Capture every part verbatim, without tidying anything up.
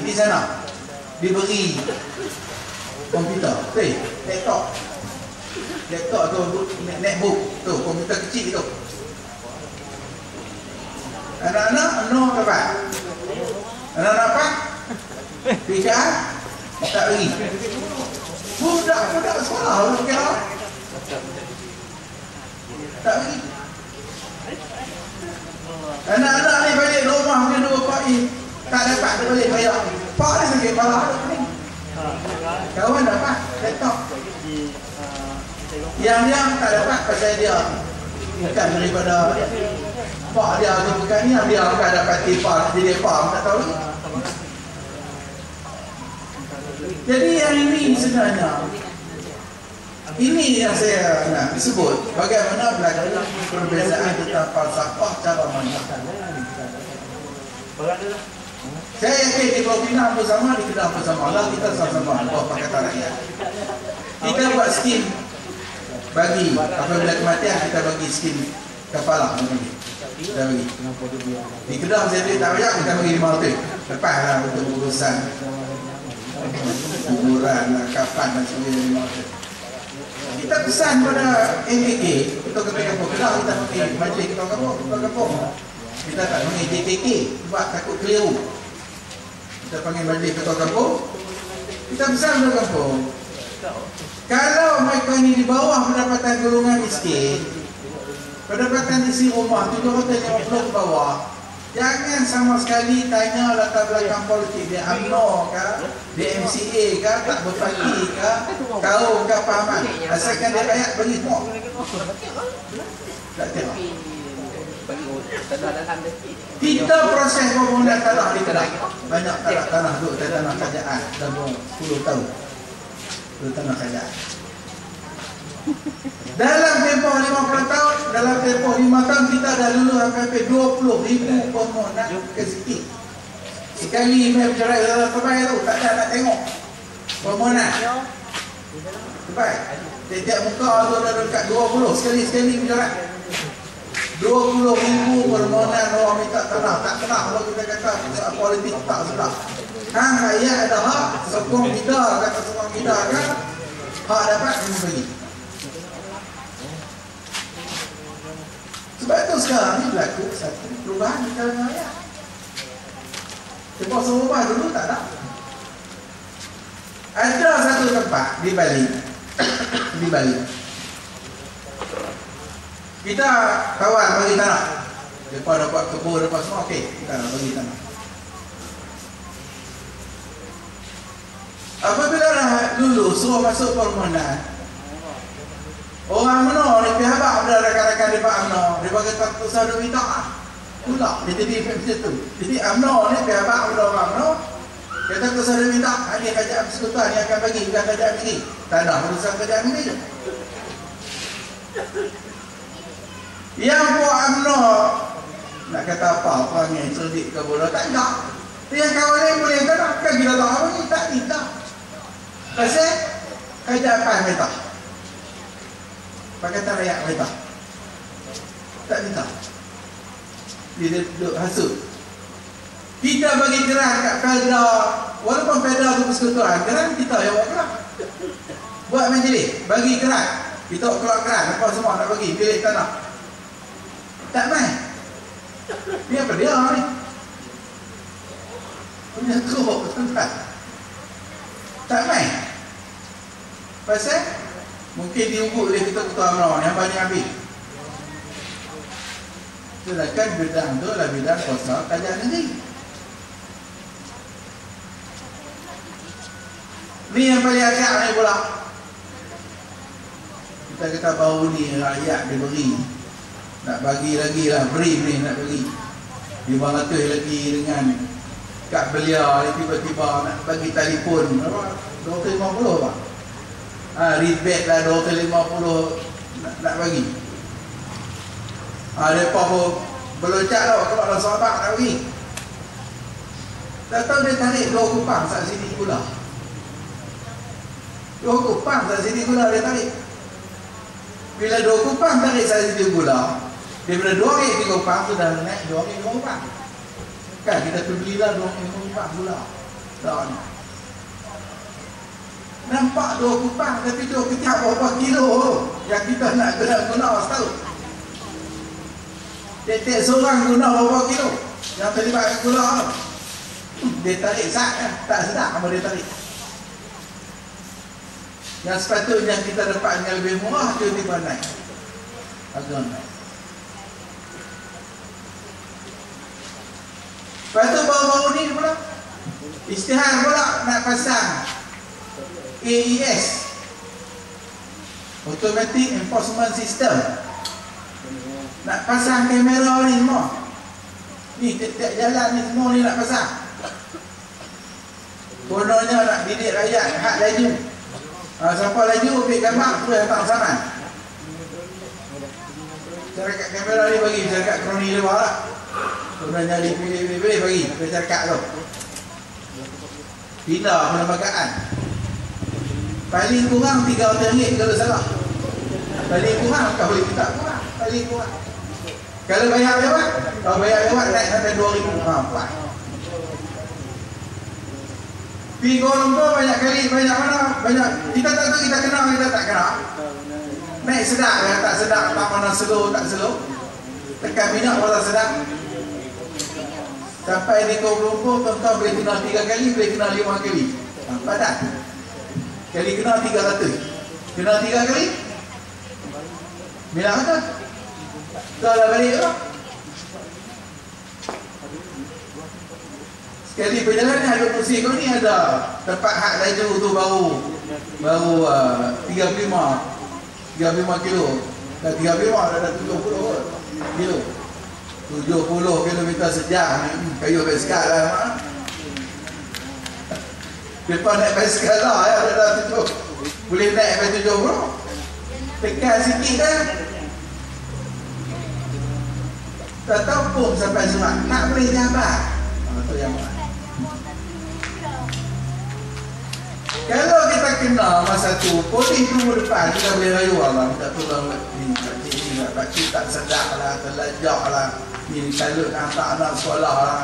di sana diberi komputer, eh, laptop. Laptop tu, netbook tu, komputer kecil tu. Anak-anak no dapat. Anak-anak apa? Pikiran tak beri. Budak-budak sekolah orang kira tak beri. Anak-anak ni balik rumah dia dua pak ni tak dapat dia balik bayar. Pak dia sakit kepala ni. Kawan dapat laptop. Yang yang tak dapat pasal dia bukan daripada pak dia tu, bukan ni dia bukan dapat tipar jadi pak tak tahu. Jadi yang ini sebenarnya ini yang saya nak sebut bagaimana belajar perbezaan tentang falsafah cara pandang. Saya yakin di Pulau Pinang bersama, di Kedah bersama lah kita sama-sama buat Pakatan Rakyat. Kita buat skim bagi apabila kematian kita bagi skim kepala bagi. Kita bagi. Di Kedah saya tak banyak kita bagi lima ratus. Lepaslah untuk urusan kuburan, kapan dan sebagainya lima ratus. Kita pesan pada M K K, kita kata kampung Kedah kita panggil majlis kita kampung, kita kampung. Kita tak panggil J K K sebab takut keliru. Kita panggil majlis ketua kampung. Kita pesan pada kampung. Kalau mereka ini di bawah pendapatan golongan miskin, pendapatan isi rumah tujuh ratus lima puluh ke bawah, jangan sama sekali tanya latar belakang politik dia U M N O ke, dia M C A ke, tak berparti ke, kaum ke pahaman. Asalkan dia rakyat bagi semua. Tak tengok. Kita proses pembangunan tanah di Kedah. Banyak tanah-tanah duduk tanah kerajaan dalam sepuluh tahun. Duduk tanah kerajaan. Dalam tempoh lima puluh tahun, dalam tempoh lima tahun kita dah lulus sampai dua puluh ribu permohonan ke sini. Sekali email bercerai dalam terbaik tu, tak ada nak tengok permohonan. Terbaik. Tiap muka tu dah dekat dua puluh, sekali-sekali bercerai. dua puluh ribu permohonan orang minta tanah. Tak kenal kalau kita kata soal politik tak sedap. Hang rakyat ada hak, sokong kita, kata sokong kita kan, hak dapat kena bagi. Sebab itu sekarang ni berlaku satu perubahan di kalangan rakyat. Tempoh serumah dulu tak ada. Ada satu tempat di Bali, di Bali. Kita kawan bagi tanah. Lepas dapat kebun, dapat semua, okey, kita nak bagi tanah. Apabila dah lulus, suruh masuk permohonan, orang U M N O ni pihak abang pada rakan-rakan dia Pak U M N O, dia bagi tak usah dia minta ah. Pula dia jadi macam tu. Jadi U M N O ni pihak abang pada orang U M N O, dia tak usah dia minta, ni kerajaan persekutuan ni akan bagi, bukan kerajaan negeri. Tanah urusan kerajaan negeri. Yang buat U M N O nak kata apa, orang yang cerdik ke bodoh, tak ada. Yang kawan lain boleh kata, kan kita tahu apa ni, tak minta. Pasal kerajaan apa minta? Pakatan rakyat mereka tak minta. Dia duduk hasut. Kita bagi geran kat Felda, walaupun Felda tu persekutuan, geran kita yang buat geran. Buat majlis, bagi geran. Kita keluar geran, apa semua nak bagi, pilih tanah. Tak main. Ni apa dia ni? Punya teruk, tuan-tuan. Tak main. Pasal mungkin diugut oleh kita ketua U M N O yang banyak ambil. Sedangkan bidang tu adalah bidang kuasa kerajaan negeri. Ni yang paling agak ni pula. Kita kata baru ni rakyat diberi. Nak bagi lagi lah, beri ni nak bagi. lima ratus lagi dengan kad belia, tiba-tiba nak bagi telefon. dua ratus lima puluh apa? Ha, rebate lah dua ratus lima puluh nak, nak bagi. Ha, mereka pun berlocak tau, kalau ada sahabat nak bagi. Tak tahu dia tarik dua kupang saat sini gula. Dua kupang saat sini gula dia tarik. Bila dua kupang tarik saat sini gula, daripada dua ringgit tiga kupang sudah naik dua ringgit lima kupang. Kan kita belilah dua ringgit lima kupang gula. Tak. Nampak dua kupang tapi dua kecap berapa kilo yang kita nak kena guna setahun. Tiap-tiap seorang guna berapa kilo yang terlibat guna. Dia tarik sat kan, tak sedap apa dia tarik. Yang sepatutnya kita dapat dengan lebih murah, dia tiba naik. Harga naik. Lepas tu baru-baru ni pula isytihar pula nak pasang A E S, Automatic Enforcement System. Nak pasang kamera ni semua. Ni tiap-tiap jalan ni semua ni nak pasang. Kononnya nak didik rakyat hak laju. Ha, siapa laju ambil gambar tu yang tak saman. Syarikat kamera ni bagi syarikat kroni dia bawa lah. Kononnya pilih-pilih bagi ke syarikat tu. Pindah perlembagaan. Paling kurang tiga ratus ringgit kalau salah. Paling kurang kau boleh minta kurang. Paling kurang. Kalau bayar lewat, kalau bayar lewat naik sampai dua ribu. Ha, buat. Pergi Kuala Lumpur banyak kali, banyak mana, banyak. Kita tak tahu kita kenal, kita tak kenal. Naik sedap, ya, tak sedap, tak mana slow, tak slow. Tekan minyak wala sedap. Sampai di Kuala Lumpur, tuan-tuan boleh kenal tiga kali, boleh kenal lima kali. Nampak tak? Kali kenal tiga ratus. Kenal tiga kali? Bila kata? Kau dah balik tak? Sekali perjalanan ada kursi kau ni ada tempat hak laju tu baru baru uh, tiga puluh lima kilo. Dah tiga puluh lima dah tujuh puluh kilo. tujuh puluh kilometer sejam. Hmm, kayu basikal lah. Depan naik basikal lah ya, dah tujuh. Boleh naik sampai tujuh puluh. Tekan sikit dah. Tak tahu pun sampai Surat. Tak boleh jabat. Oh, tu yang mana. Kalau kita kenal masa tu, polis tunggu depan, kita boleh rayu Allah. Minta tolong ni, pakcik ni lah, pakcik tak sedap lah, terlajak lah. Ni salut hantar anak sekolah lah.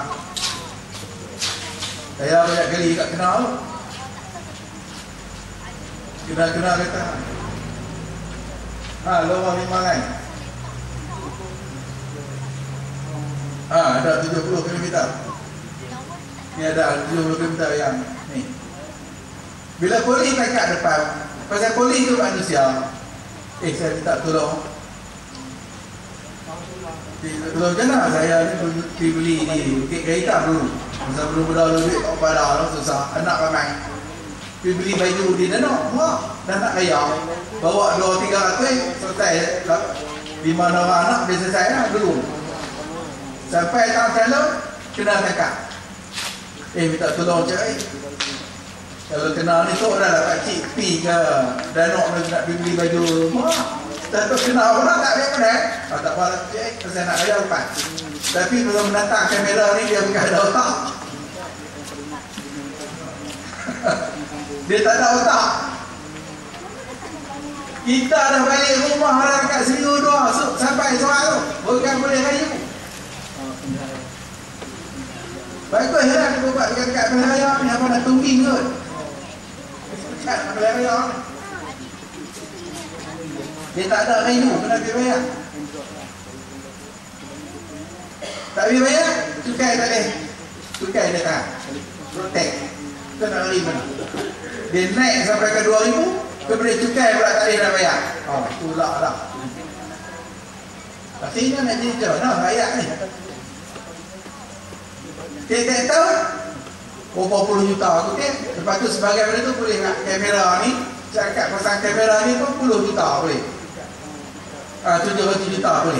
Saya banyak kali tak kenal. Kenal-kenal kata, ha, lorong lima lain. Ha, ada tujuh puluh kilometer. Ni ada tujuh puluh kilometer yang ni. Bila polis cakap depan, pasal polis tu manusia. Eh, saya minta tolong. Tolong jangan saya ni pergi beli ni kek kereta dulu. Masa belum berdoa duit tak pada lah, susah. Anak ramai. Pergi beli baju di Danok, wah, dah nak kaya. Bawa dua tiga ratus, selesai. Lima orang anak dah selesai lah dulu. Sampai tahun calon, kena cakap. Eh, minta tolong cari. Kalau kenal ni tu dah lah pakcik pi ke Danok nak beli baju rumah. Tak tahu kenal orang tak boleh pandai. Ah, tak apa cik, saya nak bayar lepas. Tapi belum datang kamera ni dia bukan ada otak. Dia tak ada otak. Kita dah balik rumah dah dekat seribu dua sampai soal tu. Bukan boleh rayu. Bagus lah dia buat dekat Melaya ni apa nak tungging kot. Nak Melaya ni. Dia tak ada rayu, kena pergi bayar. Tak pergi bayar, cukai tak boleh. Cukai dia tak. Protect. Kita nak lari mana. Dia naik sampai ke dua ribu, dia boleh cukai pula tak boleh nak bayar. Oh, tulak dah. Pastinya nak jadi macam mana rakyat ni. Tiap-tiap tahun berapa puluh juta aku kan. Lepas tu sebagai benda tu boleh nak kamera ni, cakap pasang kamera ni pun puluh juta boleh. Ah, tujuh ratus juta boleh.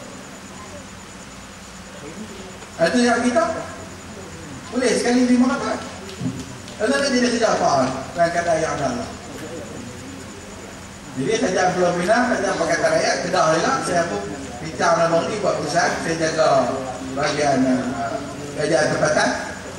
Itu yang kita boleh sekali lima ratus. Lalu tak jadi kerja apa dalam keadaan yang ada. Jadi kerja Pulau Pinang, kerja Pakatan Rakyat, Kedah juga. Saya pun bincang dengan ni buat perusahaan. Saya jaga bahagian kerja tempatan.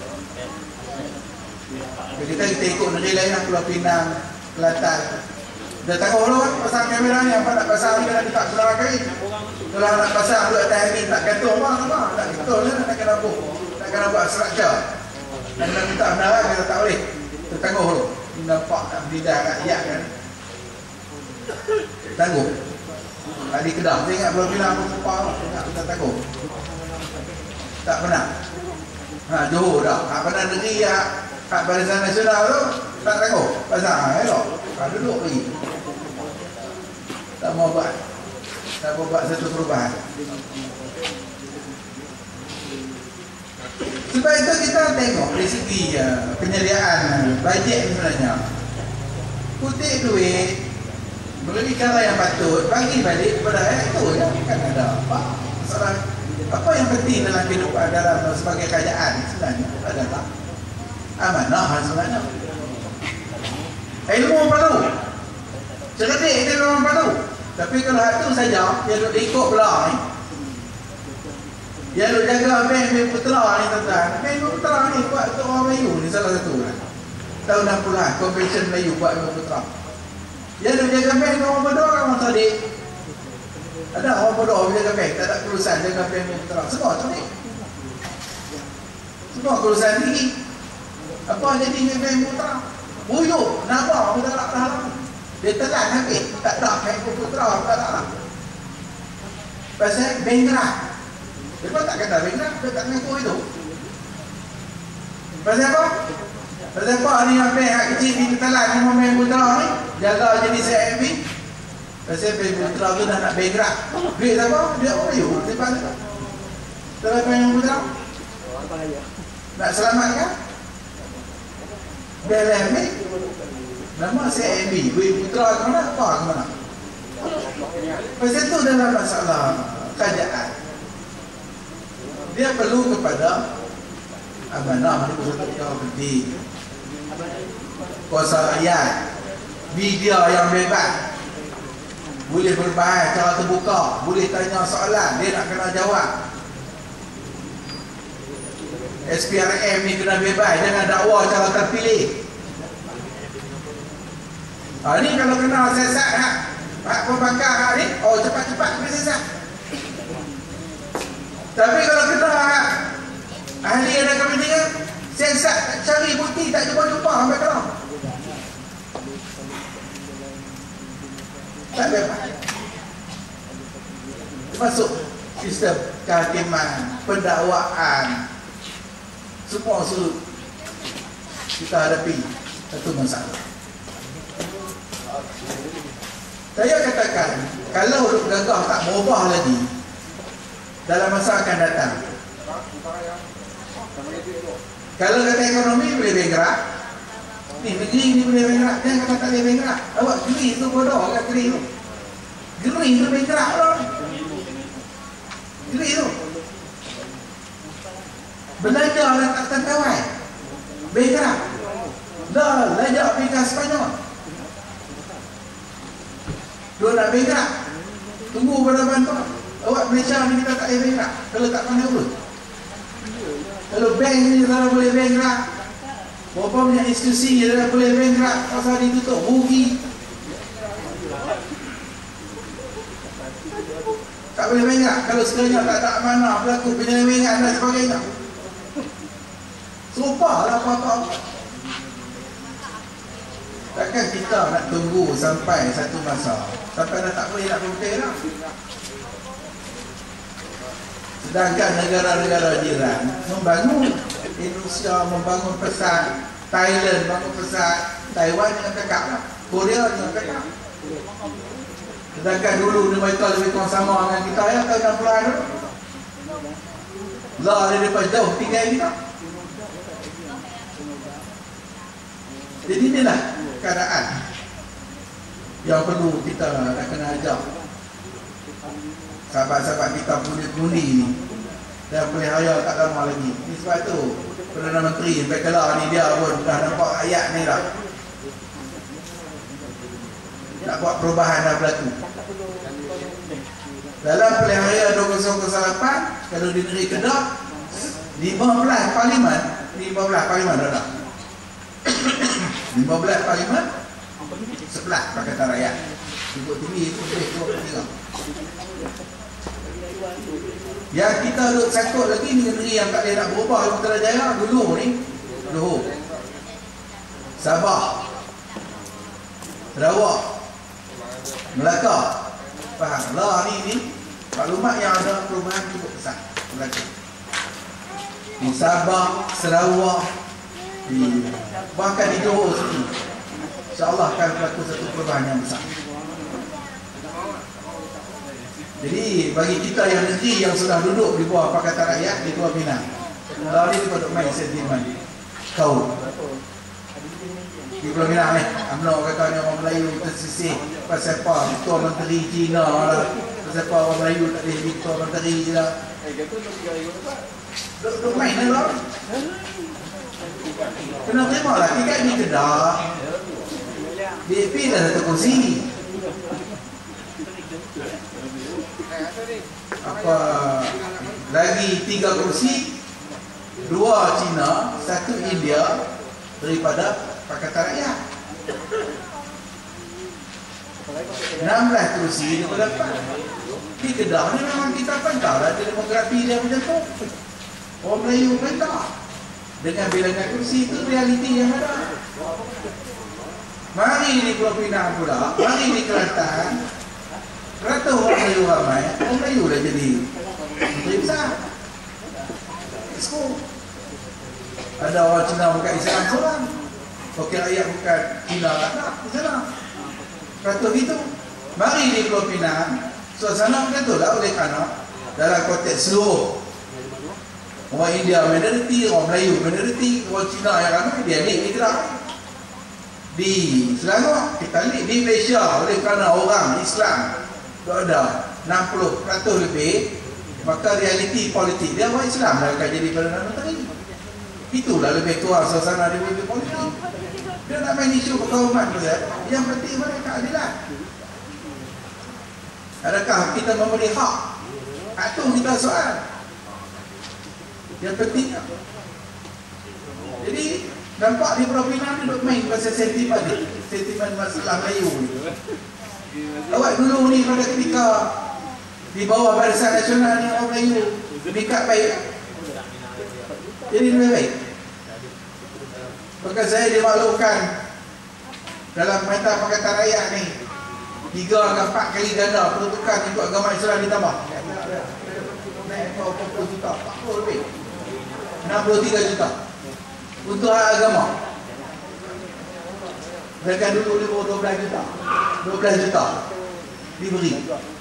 Kita kita ikut negeri lain lah, Pulau Pinang, Kelantan. Dia tahu orang pasang kamera ni, apa nak pasang ni nak letak selama kali. Kalau nak pasang duduk atas ni, tak gantung apa, apa. Nak gantung je, nak kena buat. Nak kena buat structure. Dan nak minta benaran, dah tak boleh. Tertangguh dulu. Nampak nak beridah rakyat kan. Tangguh. Tadi Kedah, saya ingat belum bilang apa sepah ingat kita tangguh. Tak pernah. Ha, Johor dah. Hak pernah negeri hak hak Barisan Nasional tu tak tangguh. Pasal ha, elok. Ha, duduk lagi. Tak mau buat. Tak mau buat satu perubahan. Sebab itu kita tengok dari segi uh, penyediaan bajet sebenarnya. Kutip duit melalui cara yang patut, bagi balik kepada rakyat itu ya. Kan ada apa masalah, apa yang penting dalam kehidupan dalam sebagai kerajaan sebenarnya adalah amanah sebenarnya. Ilmu perlu, cerdik itu memang perlu. Tapi kalau hal itu saja dia duk ikut belah ni, dia duk jaga bank Bank Putera ni tuan-tuan. Bank Putera ni buat untuk orang Melayu ni salah satu kan. Tahun enam puluhan Convention Melayu buat Bank Putera. Dia duk jaga bank dengan orang bodoh, orang cerdik. Ada orang bodoh jaga bank, tak ada kelulusan jaga bank Bank Putera. Semua cerdik. Semua kelulusan tinggi. Apa jadi dengan Bank Putera? Buyuk, nampak pun tak nak tahan. Dia telan habis, tak nak Bank Putera, tak nak. Pasal bank gerak. Dia tak kata bank gerak, dia tak mengaku itu. Pasal apa? Pasal apa ni yang bank hak kecil ni telan dengan Bank Putera ni, jaga jenis C M B. Pasal Bank Putera tu dah nak bank gerak. Duit siapa? Dia orang Melayu, simpan tu. Terus Bank Putera nak selamatkan? Dia dah ambil nama C M B, Bank Putera ke mana? Apa ke mana? Pasal tu dalam masalah kerajaan, dia perlu kepada amanah, mana pun kita penting. Kuasa rakyat, media yang bebas, boleh berbahas secara terbuka, boleh tanya soalan, dia nak kena jawab. S P R M ni kena bebas, jangan dakwa secara terpilih. Ha, ni kalau kena siasat hak, hak pembakar hak ni, oh cepat-cepat kena siasat. Tapi kalau kena hak ahli ada kepentingan, siasat cari bukti tak jumpa-jumpa sampai kena. Tak bebas. Termasuk sistem kehakiman, pendakwaan, semua usul kita hadapi satu masalah. Saya katakan, kalau Duk Gagah tak berubah lagi dalam masa akan datang, kalau kata ekonomi boleh bergerak, ni negeri ni boleh bergerak, jangan kata tak boleh bergerak. Awak geri tu bodoh kat geri tu. Geri tu bergerak tu. Geri tu belajar dan tak tentawai, bergerak. Dah belajar Afrika Sepanyol, dia nak bergerak. Tunggu pada bantuan. Awak Malaysia ni kita tak boleh bergerak kalau tak pandai urus. Kalau bank ni tak boleh bergerak, berapa banyak institusi yang tak boleh bergerak, pasal ditutup, rugi. Tak boleh bergerak kalau sekiranya tak ada amanah, berlaku penyelewengan dan sebagainya. Serupa lah apa-apa. Takkan kita nak tunggu sampai satu masa, sampai dah tak boleh nak berhenti lah. Sedangkan negara-negara jiran membangun, Indonesia membangun pesat, Thailand membangun pesat, Taiwan dengan kakak lah, Korea dengan kakak. Sedangkan dulu mereka lebih kurang sama dengan kita ya, tahun enam puluhan tu. Lah dia daripada jauh tinggal kita. Jadi inilah keadaan yang perlu kita nak kena ajak sahabat-sahabat kita pundi-pundi ni, dan pelihara tak lama lagi. Ini sebab tu Perdana Menteri Bekala ni dia pun dah nampak ayat ni lah, nak buat perubahan dah berlaku. Dalam pilihan raya dua ribu lapan, kalau di negeri Kedah, lima belas parlimen, lima belas parlimen dah lima belas parlimen, sebelas Pakatan Rakyat. Cukup tinggi itu boleh dua per tiga. Yang kita duduk sakut lagi ni negeri yang tak boleh nak berubah, Putrajaya dulu ni, Johor. Sabah, Sarawak, Melaka. Faham? Lah ni ni maklumat yang ada perubahan cukup besar Melaka. Di Sabah, Sarawak, di bahkan di Johor sini, insya-Allah akan berlaku satu perubahan yang besar. Jadi bagi kita yang negeri yang sudah duduk di bawah Pakatan Rakyat di Pulau Pinang, lah ni patut main sentimen kau di Pulau Pinang ni. Amno kata ni orang Melayu tersisih pasal apa Ketua Menteri Cina lah, pasal apa orang Melayu tak boleh jadi Ketua Menteri je lah. Duk main lah. Kena terima lah, tingkat ni Kedah D A P dah satu kursi. Apa lagi tiga kursi, dua Cina, satu India daripada Pakatan Rakyat. enam belas kursi dia dapat. Di Kedah ni memang kita pantau lah demografi dia macam tu. Orang Melayu pantau dengan bilangan kursi itu realiti yang ada. Mari di Pulau Pinang pula, mari di Kelantan, ratus orang Melayu ramai, orang Melayu dah jadi menteri besar. Sekolah. Ada orang Cina bukan Islam seorang, wakil rakyat bukan Cina tak nak di sana. Ratus itu. Mari di Pulau Pinang, suasana macam tu lah, oleh kerana dalam konteks seluruh orang India minoriti, orang Melayu minoriti, orang Cina yang ramai, dia ambil di Kedah. Di Selangor, kita lihat di Malaysia, oleh kerana orang Islam ada enam puluh peratus lebih, maka realiti politik dia orang Islam dah akan jadi Perdana Menteri. Itulah lebih kurang suasana di politik. Dia nak main isu perkauman tu, yang penting mana keadilan. Adakah kita memberi hak? Hak tu kita soal. Yang penting. Jadi nampak di Pulau Pinang ni duk main pasal sentimen ni, sentimen masalah Melayu ni. Awak dulu ni pada ketika di bawah Barisan Nasional ni orang Melayu dekat baik. Jadi lebih baik. Maka saya dimaklumkan dalam Perintah Pakatan Rakyat ni tiga atau empat kali ganda peruntukan untuk agama Islam ditambah. Naik berapa puluh juta, empat puluh lebih, enam puluh tiga juta untuk hak agama. Sedangkan dulu dia bawa dua belas juta, dua belas juta diberi.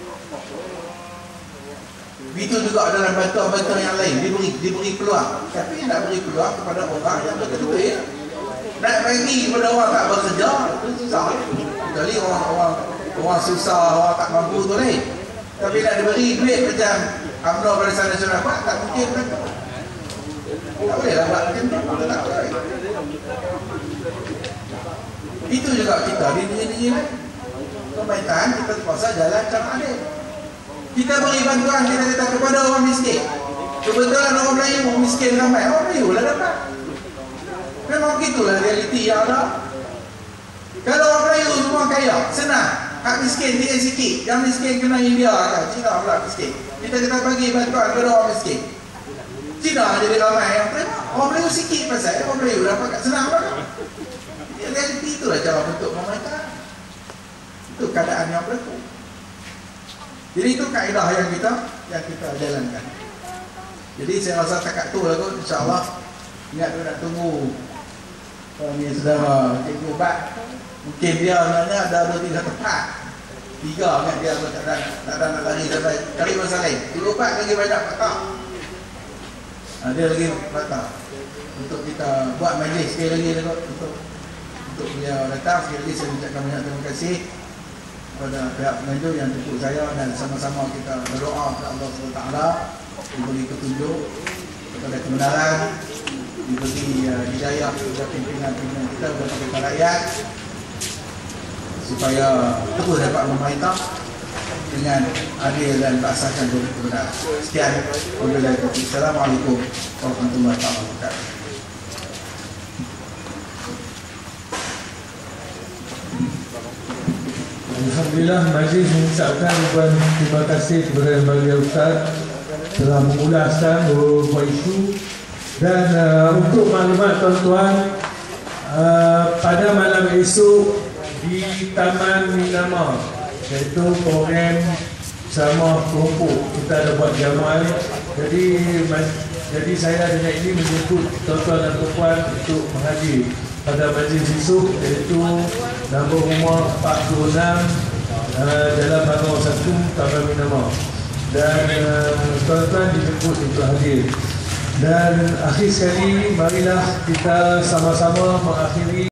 Begitu juga dalam bantuan-bantuan yang lain diberi diberi peluang. Tapi nak beri peluang kepada orang yang berduit. Nak bagi kepada orang tak bekerja itu susah. Kecuali orang-orang orang susah, orang tak mampu tu lain. Tapi nak diberi duit macam U M N O Barisan Nasional buat, tak mungkin kan. Tak boleh lah buat macam tu, tak boleh. Itu juga kita di negeri-negeri lain. Pemerintahan kita terpaksa jalan cara adil. Kita beri bantuan kita kata kepada orang miskin. Kebetulan orang Melayu orang miskin ramai, orang Melayu lah dapat. Memang gitulah realiti yang ada. Kalau orang Melayu semua kaya, senang. Hak miskin dia sikit. Yang miskin kena India kan, Cina pula miskin. Kita kata bagi bantuan kepada orang miskin. Cina jadi ramai yang terima. Orang Melayu sikit pasal orang Melayu dapat kat senang lah. Realiti itulah cara bentuk pemerintah. Itu keadaan yang berlaku. Jadi itu kaedah yang kita yang kita jalankan. Jadi saya rasa takat tu lah kot, insya-Allah. Ingat tu nak tunggu kami saudara Cikgu Bat. Mungkin dia sebenarnya ada dua tiga tempat. Tiga kan dia tak ada tak ada nak lari sampai kali masa lain. Cikgu Bat lagi banyak patah. Ha, dia lagi patah. Untuk kita buat majlis sekali lagi lah kot, untuk untuk beliau datang. Sekali lagi saya ucapkan banyak terima kasih kepada pihak pengajar yang jemput saya, dan sama-sama kita berdoa kepada Allah subhanahu wa taala diberi petunjuk kepada kebenaran, diberi uh, hidayah kepada pimpinan-pimpinan kita, kepada Pakatan Rakyat, supaya terus dapat memerintah dengan adil dan berasaskan dari kebenaran. Sekian, wabillahi taufiq. Assalamualaikum warahmatullahi wabarakatuh. Alhamdulillah, majlis mengucapkan ribuan terima kasih kepada Lembaga Ustaz telah mengulaskan beberapa isu. Dan uh, untuk maklumat tuan-tuan, uh, pada esok di Taman Minama, iaitu program sama kelompok. Kita ada buat jamuan. Jadi jadi saya dengan ini menjemput tuan-tuan dan puan untuk menghadiri pada majlis esok, iaitu nombor rumah empat puluh enam uh, dalam Bangor satu Taman Minama. Dan uh, tuan-tuan dijemput untuk hadir. Dan akhir sekali, marilah kita sama-sama mengakhiri